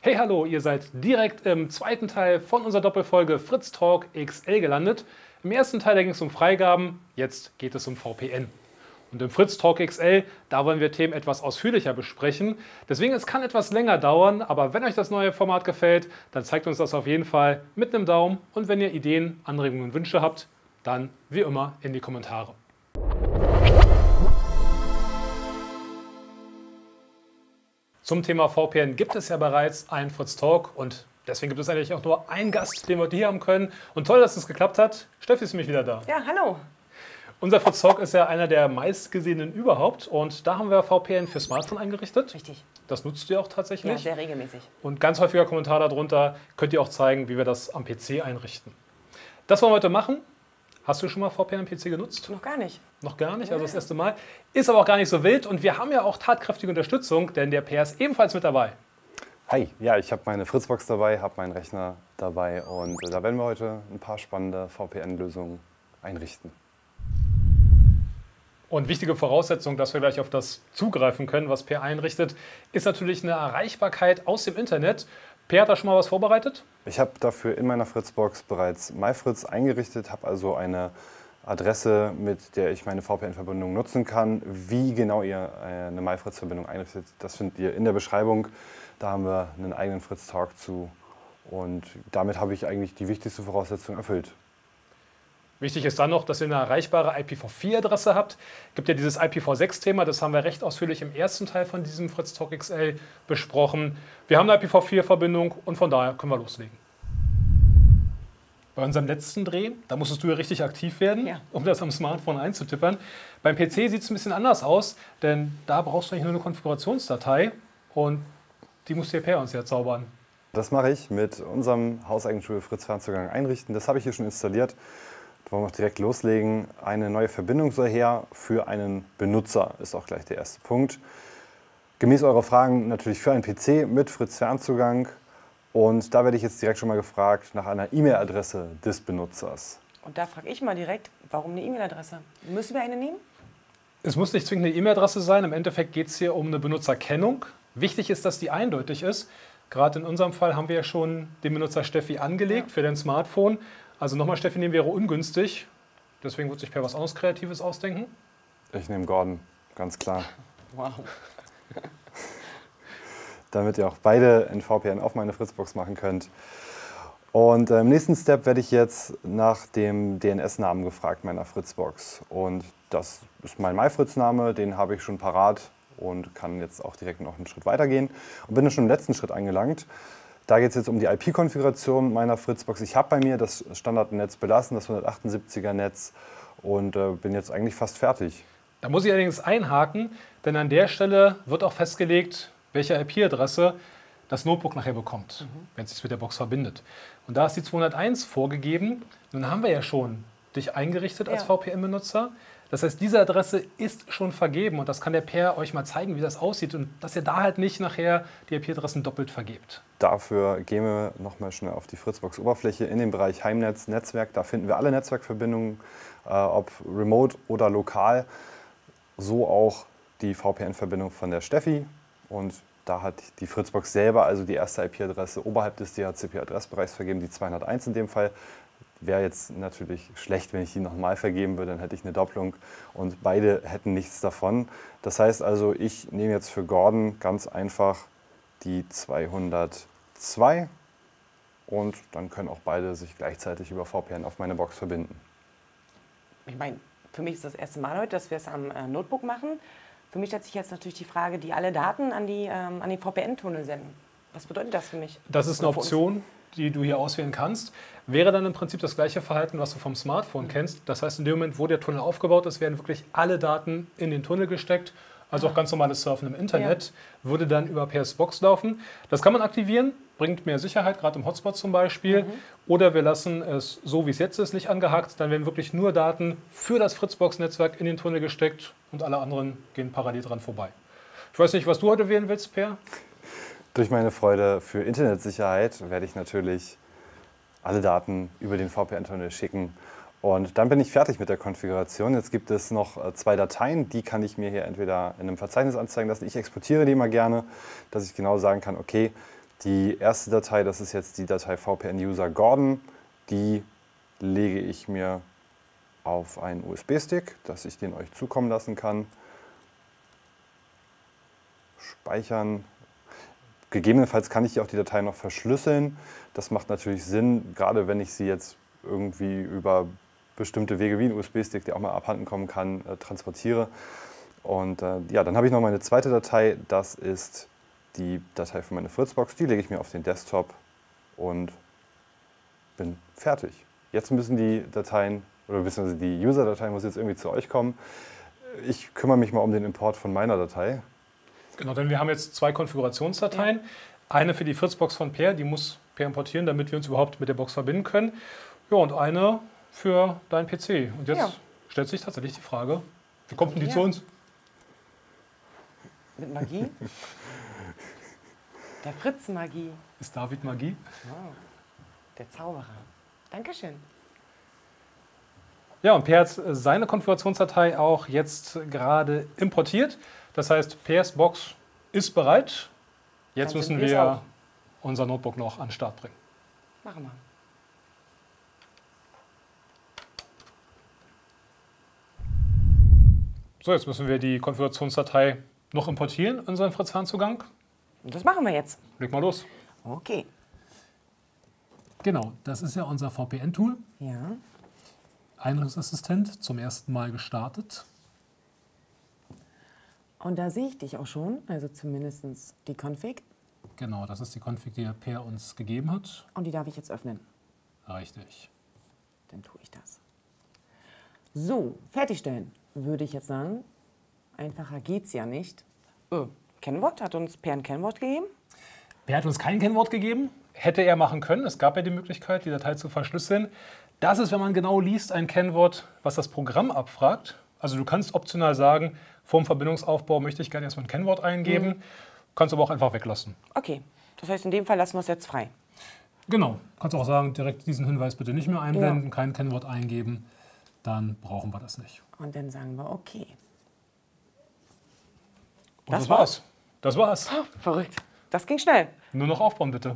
Hey, hallo, ihr seid direkt im zweiten Teil von unserer Doppelfolge Fritz Talk XL gelandet. Im ersten Teil ging es um Freigaben, jetzt geht es um VPN. Und im Fritz Talk XL, da wollen wir Themen etwas ausführlicher besprechen. Deswegen, es kann etwas länger dauern, aber wenn euch das neue Format gefällt, dann zeigt uns das auf jeden Fall mit einem Daumen. Und wenn ihr Ideen, Anregungen und Wünsche habt, dann wie immer in die Kommentare. Zum Thema VPN gibt es ja bereits einen Fritz Talk und deswegen gibt es eigentlich auch nur einen Gast, den wir heute hier haben können. Und toll, dass es geklappt hat. Steffi ist nämlich wieder da. Ja, hallo. Unser Fritz Talk ist ja einer der meistgesehenen überhaupt und da haben wir VPN für Smartphone eingerichtet. Richtig. Das nutzt ihr auch tatsächlich? Ja, sehr regelmäßig. Und ganz häufiger Kommentar darunter, könnt ihr auch zeigen, wie wir das am PC einrichten. Das wollen wir heute machen. Hast du schon mal VPN am PC genutzt? Noch gar nicht. Noch gar nicht, also das erste Mal. Ist aber auch gar nicht so wild und wir haben ja auch tatkräftige Unterstützung, denn der Per ist ebenfalls mit dabei. Hi, ja, ich habe meine Fritzbox dabei, habe meinen Rechner dabei und da werden wir heute ein paar spannende VPN-Lösungen einrichten. Und wichtige Voraussetzung, dass wir gleich auf das zugreifen können, was Per einrichtet, ist natürlich eine Erreichbarkeit aus dem Internet. Per hat da schon mal was vorbereitet? Ich habe dafür in meiner Fritzbox bereits MyFritz eingerichtet, habe also eine Adresse, mit der ich meine VPN-Verbindung nutzen kann. Wie genau ihr eine MyFritz-Verbindung einrichtet, das findet ihr in der Beschreibung. Da haben wir einen eigenen Fritz-Talk zu und damit habe ich eigentlich die wichtigste Voraussetzung erfüllt. Wichtig ist dann noch, dass ihr eine erreichbare IPv4-Adresse habt. Es gibt ja dieses IPv6-Thema, das haben wir recht ausführlich im ersten Teil von diesem Fritz Talk XL besprochen. Wir haben eine IPv4-Verbindung und von daher können wir loslegen. Bei unserem letzten Dreh, da musstest du ja richtig aktiv werden, ja, um das am Smartphone einzutippern. Beim PC sieht es ein bisschen anders aus, denn da brauchst du eigentlich nur eine Konfigurationsdatei und die muss der Per uns ja zaubern. Das mache ich mit unserem hauseigenen Tool Fritz Fernzugang einrichten. Das habe ich hier schon installiert. Da wollen wir auch direkt loslegen. Eine neue Verbindung soll her für einen Benutzer, ist auch gleich der erste Punkt. Gemäß eurer Fragen natürlich für einen PC mit Fritz Fernzugang. Und da werde ich jetzt direkt schon mal gefragt nach einer E-Mail-Adresse des Benutzers. Und da frage ich mal direkt, warum eine E-Mail-Adresse? Müssen wir eine nehmen? Es muss nicht zwingend eine E-Mail-Adresse sein. Im Endeffekt geht es hier um eine Benutzerkennung. Wichtig ist, dass die eindeutig ist. Gerade in unserem Fall haben wir ja schon den Benutzer Steffi angelegt für dein Smartphone. Also nochmal Steffi nehmen wäre ungünstig. Deswegen wird sich Per was anderes Kreatives ausdenken. Ich nehme Gordon, ganz klar. Wow. Damit ihr auch beide ein VPN auf meine Fritzbox machen könnt. Und im nächsten Step werde ich jetzt nach dem DNS-Namen gefragt meiner Fritzbox. Und das ist mein MyFritz-Name, den habe ich schon parat und kann jetzt auch direkt noch einen Schritt weitergehen. Und bin schon im letzten Schritt angelangt. Da geht es jetzt um die IP-Konfiguration meiner Fritzbox. Ich habe bei mir das Standardnetz belassen, das 178er-Netz und bin jetzt eigentlich fast fertig. Da muss ich allerdings einhaken, denn an der Stelle wird auch festgelegt, welche IP-Adresse das Notebook nachher bekommt, wenn es sich mit der Box verbindet. Und da ist die 201 vorgegeben. Nun haben wir ja schon dich eingerichtet als VPN-Benutzer. Das heißt, diese Adresse ist schon vergeben und das kann der Per euch mal zeigen, wie das aussieht und dass ihr da halt nicht nachher die IP-Adressen doppelt vergebt. Dafür gehen wir nochmal schnell auf die Fritzbox-Oberfläche in den Bereich Heimnetz, Netzwerk. Da finden wir alle Netzwerkverbindungen, ob remote oder lokal. So auch die VPN-Verbindung von der Steffi. Und da hat die Fritzbox selber also die erste IP-Adresse oberhalb des DHCP-Adressbereichs vergeben, die 201 in dem Fall. Wäre jetzt natürlich schlecht, wenn ich die nochmal vergeben würde, dann hätte ich eine Doppelung und beide hätten nichts davon. Das heißt also, ich nehme jetzt für Gordon ganz einfach die 202 und dann können auch beide sich gleichzeitig über VPN auf meine Box verbinden. Ich meine, für mich ist das erste Mal heute, dass wir es am Notebook machen. Für mich stellt sich jetzt natürlich die Frage, die alle Daten an den VPN-Tunnel senden. Was bedeutet das für mich? Das ist eine Option, die du hier auswählen kannst. Wäre dann im Prinzip das gleiche Verhalten, was du vom Smartphone kennst. Das heißt, in dem Moment, wo der Tunnel aufgebaut ist, werden wirklich alle Daten in den Tunnel gesteckt. Also auch ganz normales Surfen im Internet würde dann über PS Box laufen. Das kann man aktivieren, bringt mehr Sicherheit, gerade im Hotspot zum Beispiel. Oder wir lassen es so, wie es jetzt ist, nicht angehakt. Dann werden wirklich nur Daten für das Fritzbox-Netzwerk in den Tunnel gesteckt und alle anderen gehen parallel dran vorbei. Ich weiß nicht, was du heute wählen willst, Per? Durch meine Freude für Internetsicherheit werde ich natürlich alle Daten über den VPN-Tunnel schicken. Und dann bin ich fertig mit der Konfiguration. Jetzt gibt es noch zwei Dateien, die kann ich mir hier entweder in einem Verzeichnis anzeigen lassen. Ich exportiere die immer gerne, dass ich genau sagen kann, okay, Die erste Datei, das ist jetzt die Datei VPN-User Gordon. Die lege ich mir auf einen USB-Stick, dass ich den euch zukommen lassen kann. Speichern. Gegebenenfalls kann ich auch die Datei noch verschlüsseln. Das macht natürlich Sinn, gerade wenn ich sie jetzt irgendwie über bestimmte Wege wie ein USB-Stick, der auch mal abhanden kommen kann, transportiere. Und ja, dann habe ich noch meine zweite Datei. Das ist die Datei für meine Fritzbox. Die lege ich mir auf den Desktop und bin fertig. Jetzt müssen die Dateien, oder beziehungsweise die User-Datei muss jetzt irgendwie zu euch kommen. Ich kümmere mich mal um den Import von meiner Datei. Genau, denn wir haben jetzt 2 Konfigurationsdateien. Ja. Eine für die Fritzbox von Per, die muss Per importieren, damit wir uns überhaupt mit der Box verbinden können. Ja, und eine für deinen PC. Und jetzt stellt sich tatsächlich die Frage, wie kommt denn die zu uns? Mit Magie? Der Fritz-Magie. Ist David Magie? Wow. Der Zauberer. Dankeschön. Ja, und Per hat seine Konfigurationsdatei auch jetzt gerade importiert. Das heißt, Pers Box ist bereit. Jetzt müssen wir unser Notebook noch an den Start bringen. Machen wir. So, jetzt müssen wir die Konfigurationsdatei noch importieren in unseren Fritz-Fernzugang. Und das machen wir jetzt. Leg mal los. Okay. Genau, das ist ja unser VPN-Tool. Ja. Einrichtungsassistent zum ersten Mal gestartet. Und da sehe ich dich auch schon, also zumindest die Config. Genau, das ist die Config, die Per uns gegeben hat. Und die darf ich jetzt öffnen. Richtig. Dann tue ich das. So, fertigstellen, würde ich jetzt sagen. Einfacher geht's ja nicht. Kennwort, hat uns Per ein Kennwort gegeben? Per hat uns kein Kennwort gegeben. Hätte er machen können. Es gab ja die Möglichkeit, die Datei zu verschlüsseln. Das ist, wenn man genau liest, ein Kennwort, was das Programm abfragt. Also du kannst optional sagen, vor dem Verbindungsaufbau möchte ich gerne erstmal ein Kennwort eingeben. Kannst aber auch einfach weglassen. Okay, das heißt, in dem Fall lassen wir es jetzt frei. Genau. Kannst auch sagen, direkt diesen Hinweis bitte nicht mehr einblenden, kein Kennwort eingeben. Dann brauchen wir das nicht. Und dann sagen wir okay. Und das war's. Das war's. Oh, verrückt. Das ging schnell. Nur noch aufbauen, bitte.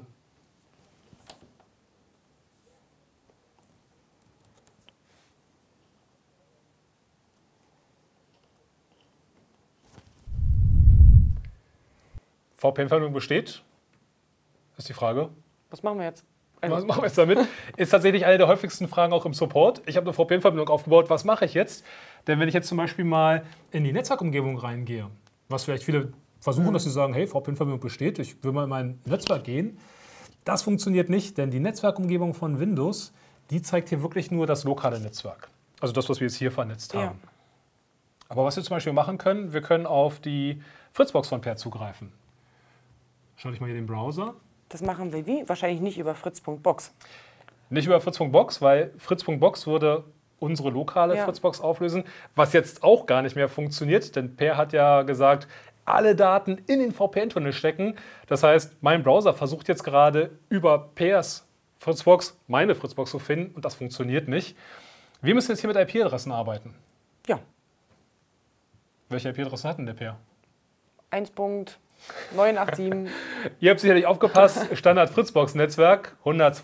VPN-Verbindung besteht? Ist die Frage. Was machen wir jetzt? Was machen wir jetzt damit? Ist tatsächlich eine der häufigsten Fragen auch im Support. Ich habe eine VPN-Verbindung aufgebaut. Was mache ich jetzt? Denn wenn ich jetzt zum Beispiel mal in die Netzwerkumgebung reingehe, was vielleicht viele versuchen, dass sie sagen, hey, VPN-Verbindung besteht, ich will mal in mein Netzwerk gehen. Das funktioniert nicht, denn die Netzwerkumgebung von Windows, die zeigt hier wirklich nur das lokale Netzwerk. Also das, was wir jetzt hier vernetzt haben. Ja. Aber was wir zum Beispiel machen können, wir können auf die Fritzbox von Per zugreifen. Schalte ich mal hier den Browser. Das machen wir wie? Wahrscheinlich nicht über fritz.box. Nicht über fritz.box, weil fritz.box würde unsere lokale Fritzbox auflösen, was jetzt auch gar nicht mehr funktioniert, denn Per hat ja gesagt, alle Daten in den VPN-Tunnel stecken. Das heißt, mein Browser versucht jetzt gerade über Pers Fritzbox meine Fritzbox zu finden und das funktioniert nicht. Wir müssen jetzt hier mit IP-Adressen arbeiten. Ja. Welche IP-Adresse hat denn der Per? 1.987. Ihr habt sicherlich aufgepasst, Standard Fritzbox-Netzwerk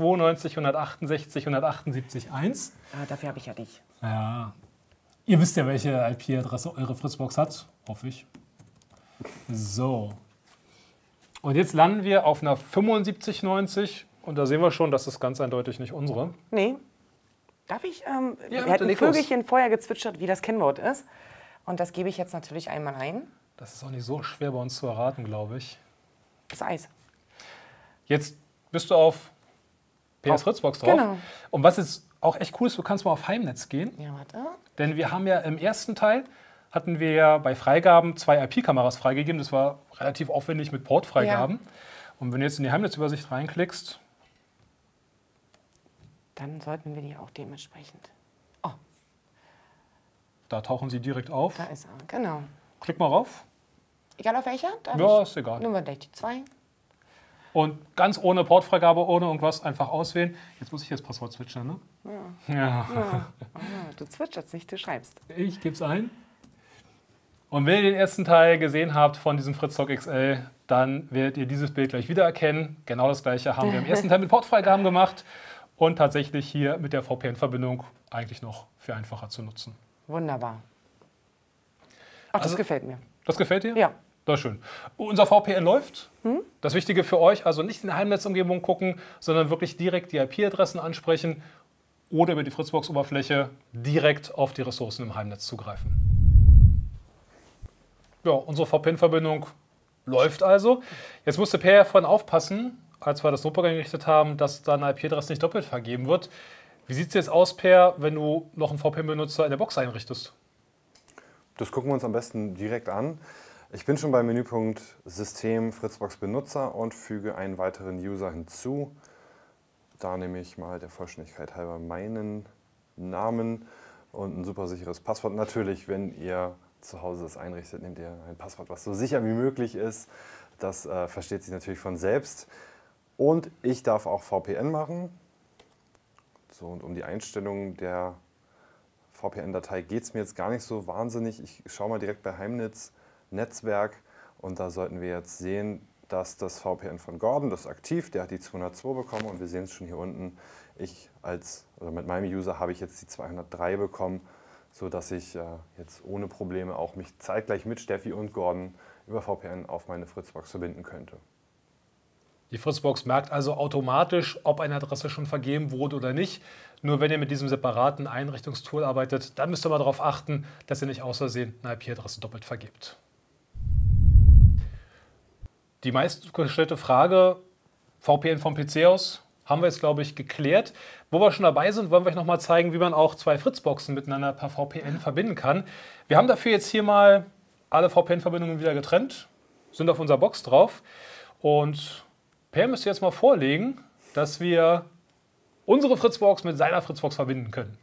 192.168.178.1. Dafür habe ich ja dich. Ja. Ihr wisst ja, welche IP-Adresse eure Fritzbox hat, hoffe ich. So. Und jetzt landen wir auf einer 7590 und da sehen wir schon, das ist ganz eindeutig nicht unsere. Nee. Darf ich? Ja, wir hatten ein Vögelchen vorher gezwitschert, wie das Kennwort ist. Und das gebe ich jetzt natürlich einmal ein. Das ist auch nicht so schwer bei uns zu erraten, glaube ich. Das Eis. Jetzt bist du auf PS Fritzbox drauf. Genau. Und was jetzt auch echt cool ist, du kannst mal auf Heimnetz gehen. Ja, warte. Denn wir haben ja im ersten Teil, hatten wir ja bei Freigaben 2 IP-Kameras freigegeben. Das war relativ aufwendig mit Portfreigaben. Ja. Und wenn du jetzt in die Heimnetzübersicht reinklickst, dann sollten wir die auch dementsprechend. Oh. Da tauchen sie direkt auf. Da ist er, genau. Klick mal rauf. Egal auf welcher? Ja, ist egal. Nehmen wir gleich die 2. Und ganz ohne Portfreigabe, ohne irgendwas, einfach auswählen. Jetzt muss ich das Passwort switchen, ne? Ja. Du zwitscherst nicht, du schreibst. Ich gebe es ein. Und wenn ihr den ersten Teil gesehen habt von diesem Fritztalk XL, dann werdet ihr dieses Bild gleich wiedererkennen. Genau das gleiche haben wir im ersten Teil mit Portfreigaben gemacht und tatsächlich hier mit der VPN-Verbindung eigentlich noch viel einfacher zu nutzen. Wunderbar. Ach, das gefällt mir. Das gefällt dir? Ja. Das ist schön. Unser VPN läuft. Das Wichtige für euch, also nicht in der Heimnetzumgebung gucken, sondern wirklich direkt die IP-Adressen ansprechen oder über die Fritzbox-Oberfläche direkt auf die Ressourcen im Heimnetz zugreifen. Ja, unsere VPN-Verbindung läuft also. Jetzt musste Per davon aufpassen, als wir das Notebook eingerichtet haben, dass deine IP-Adresse nicht doppelt vergeben wird. Wie sieht es jetzt aus, Per, wenn du noch einen VPN-Benutzer in der Box einrichtest? Das gucken wir uns am besten direkt an. Ich bin schon beim Menüpunkt System Fritzbox Benutzer und füge einen weiteren User hinzu. Da nehme ich mal der Vollständigkeit halber meinen Namen und ein super sicheres Passwort. Natürlich, wenn ihr zu Hause das einrichtet, nehmt ihr ein Passwort, was so sicher wie möglich ist. Das versteht sich natürlich von selbst. Und ich darf auch VPN machen. So, und um die Einstellung der VPN-Datei geht es mir jetzt gar nicht so wahnsinnig. Ich schaue mal direkt bei Heimnetz Netzwerk und da sollten wir jetzt sehen, dass das VPN von Gordon, das ist aktiv, der hat die 202 bekommen und wir sehen es schon hier unten. Mit meinem User habe ich jetzt die 203 bekommen, sodass ich jetzt ohne Probleme auch mich zeitgleich mit Steffi und Gordon über VPN auf meine Fritzbox verbinden könnte. Die Fritzbox merkt also automatisch, ob eine Adresse schon vergeben wurde oder nicht. Nur wenn ihr mit diesem separaten Einrichtungstool arbeitet, dann müsst ihr mal darauf achten, dass ihr nicht aus Versehen eine IP-Adresse doppelt vergebt. Die meistgestellte Frage, VPN vom PC aus, haben wir jetzt, glaube ich, geklärt. Wo wir schon dabei sind, wollen wir euch noch mal zeigen, wie man auch zwei Fritzboxen miteinander per VPN verbinden kann. Wir haben dafür jetzt hier mal alle VPN-Verbindungen wieder getrennt, sind auf unserer Box drauf. Und Per müsste jetzt mal vorlegen, dass wir unsere Fritzbox mit seiner Fritzbox verbinden können.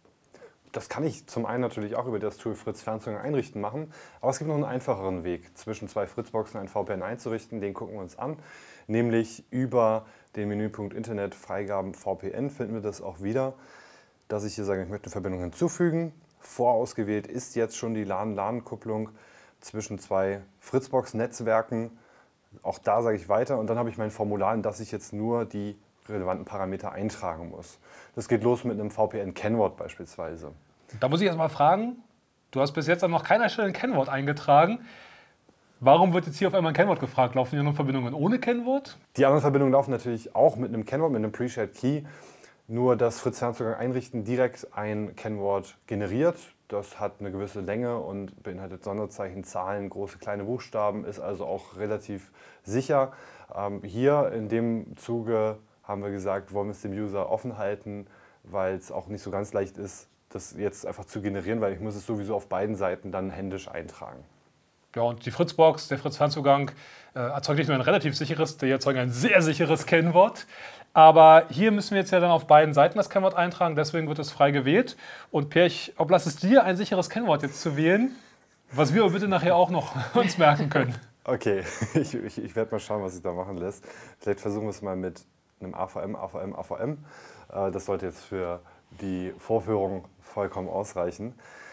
Das kann ich zum einen natürlich auch über das Tool Fritz Fernzugang einrichten machen, aber es gibt noch einen einfacheren Weg, zwischen zwei Fritzboxen ein VPN einzurichten. Den gucken wir uns an, nämlich über den Menüpunkt Internet Freigaben VPN finden wir das auch wieder, dass ich hier sage, ich möchte eine Verbindung hinzufügen. Vorausgewählt ist jetzt schon die LAN-LAN-Kupplung zwischen zwei Fritzbox-Netzwerken. Auch da sage ich weiter und dann habe ich mein Formular, in das ich jetzt nur die relevanten Parameter eintragen muss. Das geht los mit einem VPN-Kennwort beispielsweise. Da muss ich erst mal fragen, du hast bis jetzt an noch keiner Stelle ein Kennwort eingetragen. Warum wird jetzt hier auf einmal ein Kennwort gefragt? Laufen die anderen Verbindungen ohne Kennwort? Die anderen Verbindungen laufen natürlich auch mit einem Kennwort, mit einem Pre-Shared Key. Nur das Fritz Fernzugang einrichten direkt ein Kennwort generiert. Das hat eine gewisse Länge und beinhaltet Sonderzeichen, Zahlen, große, kleine Buchstaben, ist also auch relativ sicher. Hier in dem Zuge haben wir gesagt, wollen wir es dem User offen halten, weil es auch nicht so ganz leicht ist, das jetzt einfach zu generieren, weil ich muss es sowieso auf beiden Seiten dann händisch eintragen. Ja, und die Fritzbox, der Fritz-Fernzugang, erzeugt nicht nur ein relativ sicheres, die erzeugen ein sehr sicheres Kennwort. Aber hier müssen wir jetzt ja dann auf beiden Seiten das Kennwort eintragen, deswegen wird es frei gewählt. Und Per, ich oblasse es dir, ein sicheres Kennwort jetzt zu wählen, was wir bitte nachher auch noch uns merken können. Okay, ich werde mal schauen, was sich da machen lässt. Vielleicht versuchen wir es mal mit einem AVM. Das sollte jetzt für die Vorführung vollkommen ausreichen.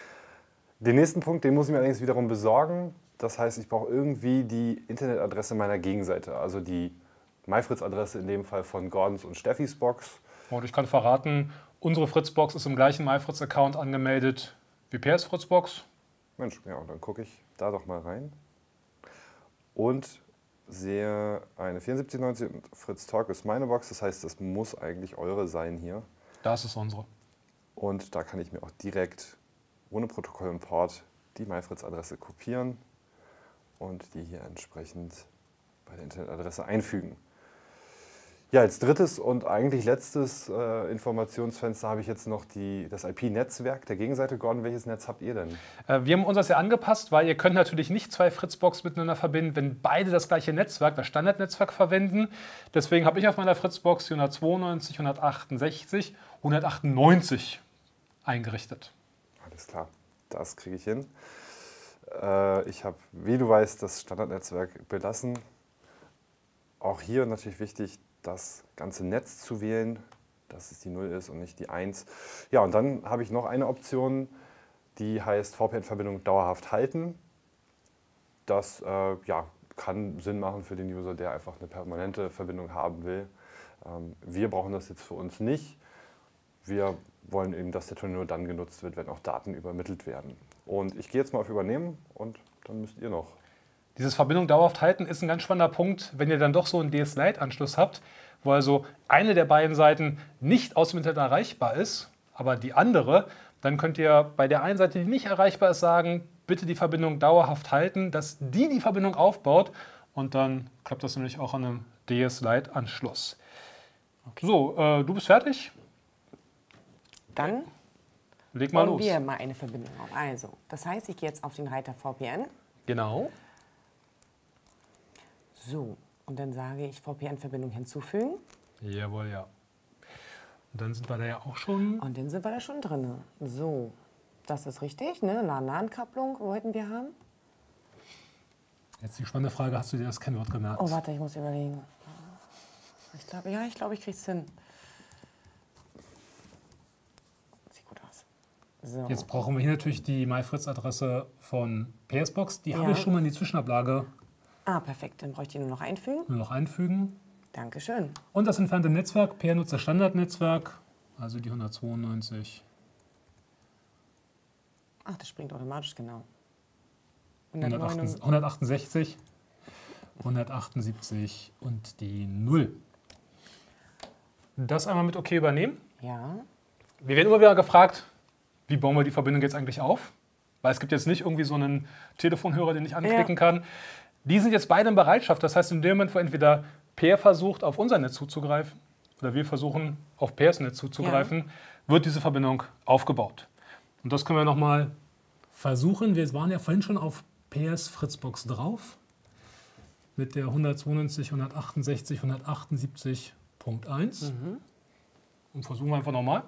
Den nächsten Punkt, den muss ich mir allerdings wiederum besorgen. Das heißt, ich brauche irgendwie die Internetadresse meiner Gegenseite, also die MyFritz-Adresse in dem Fall von Gordons und Steffis Box. Und ich kann verraten, unsere Fritzbox ist im gleichen MyFritz-Account angemeldet wie Pers Fritzbox. Mensch, ja, und dann gucke ich da doch mal rein und sehe eine 7490 und Fritz Talk ist meine Box. Das heißt, das muss eigentlich eure sein hier. Das ist unsere. Und da kann ich mir auch direkt ohne Protokollimport die MyFritz-Adresse kopieren und die hier entsprechend bei der Internetadresse einfügen. Ja, als drittes und eigentlich letztes Informationsfenster habe ich jetzt noch das IP-Netzwerk der Gegenseite. Gordon, welches Netz habt ihr denn? Wir haben unseres ja angepasst, weil ihr könnt natürlich nicht zwei Fritzbox miteinander verbinden, wenn beide das gleiche Netzwerk, das Standardnetzwerk verwenden. Deswegen habe ich auf meiner Fritzbox 192, 168, 198 eingerichtet. Alles klar, das kriege ich hin. Ich habe, wie du weißt, das Standardnetzwerk belassen. Auch hier natürlich wichtig, das ganze Netz zu wählen, dass es die 0 ist und nicht die 1. Ja, und dann habe ich noch eine Option, die heißt VPN-Verbindung dauerhaft halten. Das kann Sinn machen für den User, der einfach eine permanente Verbindung haben will. Wir brauchen das jetzt für uns nicht. Wir wollen eben, dass der Tunnel nur dann genutzt wird, wenn auch Daten übermittelt werden. Und ich gehe jetzt mal auf Übernehmen und dann müsst ihr noch. Dieses Verbindung dauerhaft halten ist ein ganz spannender Punkt, wenn ihr dann doch so einen DS-Lite-Anschluss habt, wo also eine der beiden Seiten nicht aus dem Internet erreichbar ist, aber die andere, dann könnt ihr bei der einen Seite, die nicht erreichbar ist, sagen, bitte die Verbindung dauerhaft halten, dass die Verbindung aufbaut und dann klappt das nämlich auch an einem DS-Lite-Anschluss. Okay. So, du bist fertig? Dann leg mal bauen los. wir mal eine Verbindung auf. Also, das heißt, ich gehe jetzt auf den Reiter VPN. Genau. So, und dann sage ich VPN-Verbindung hinzufügen. Jawohl, ja. Und dann sind wir da ja auch schon. Und dann sind wir da schon drin. So, das ist richtig, ne? LAN-LAN-Kopplung wollten wir haben. Jetzt die spannende Frage, hast du dir das Kennwort gemerkt? Oh, warte, ich muss überlegen. Ich glaube, ich krieg's hin. Sieht gut aus. So. Jetzt brauchen wir hier natürlich die MyFritz-Adresse von PSBox. Die habe ich schon mal in die Zwischenablage. Ah, perfekt. Dann bräuchte ich nur noch einfügen. Nur noch einfügen. Dankeschön. Und das entfernte Netzwerk, PR-Nutzer Standardnetzwerk, also die 192. Ach, das springt automatisch, genau. 168, 178 und die 0. Das einmal mit OK übernehmen. Ja. Wir werden immer wieder gefragt, wie bauen wir die Verbindung jetzt eigentlich auf? Weil es gibt jetzt nicht irgendwie so einen Telefonhörer, den ich anklicken kann. Die sind jetzt beide in Bereitschaft. Das heißt, in dem Moment, wo entweder PR versucht, auf unser Netz zuzugreifen oder wir versuchen, auf PRs Netz zuzugreifen, wird diese Verbindung aufgebaut. Und das können wir nochmal versuchen. Wir waren ja vorhin schon auf PS Fritzbox drauf mit der 192, 168, 178.1. Und versuchen wir einfach nochmal.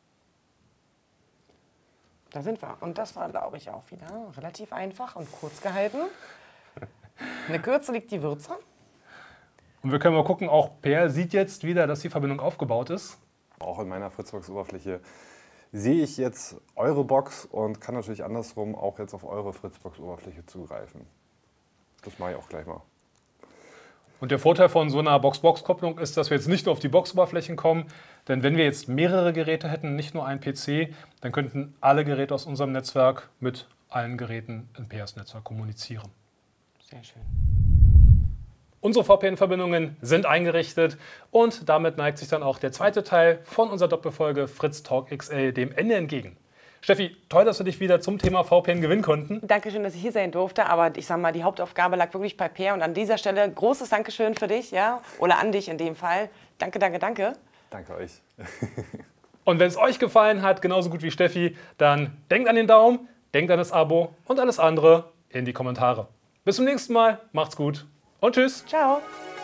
Da sind wir. Und das war, glaube ich, auch wieder relativ einfach und kurz gehalten. In der Kürze liegt die Würze. Und wir können mal gucken, auch PR sieht jetzt wieder, dass die Verbindung aufgebaut ist. Auch in meiner Fritzbox-Oberfläche sehe ich jetzt eure Box und kann natürlich andersrum auch jetzt auf eure Fritzbox-Oberfläche zugreifen. Das mache ich auch gleich mal. Und der Vorteil von so einer Box-Box-Kopplung ist, dass wir jetzt nicht nur auf die Box-Oberflächen kommen, denn wenn wir jetzt mehrere Geräte hätten, nicht nur ein PC, dann könnten alle Geräte aus unserem Netzwerk mit allen Geräten in PRs Netzwerk kommunizieren. Sehr schön. Unsere VPN-Verbindungen sind eingerichtet und damit neigt sich dann auch der zweite Teil von unserer Doppelfolge Fritz Talk XL dem Ende entgegen. Steffi, toll, dass wir dich wieder zum Thema VPN gewinnen konnten. Dankeschön, dass ich hier sein durfte, aber ich sag mal, die Hauptaufgabe lag wirklich bei Per und an dieser Stelle großes Dankeschön für dich, ja, oder an dich in dem Fall. Danke, danke, danke. Danke euch. Und wenn es euch gefallen hat, genauso gut wie Steffi, dann denkt an den Daumen, denkt an das Abo und alles andere in die Kommentare. Bis zum nächsten Mal, macht's gut und tschüss. Ciao.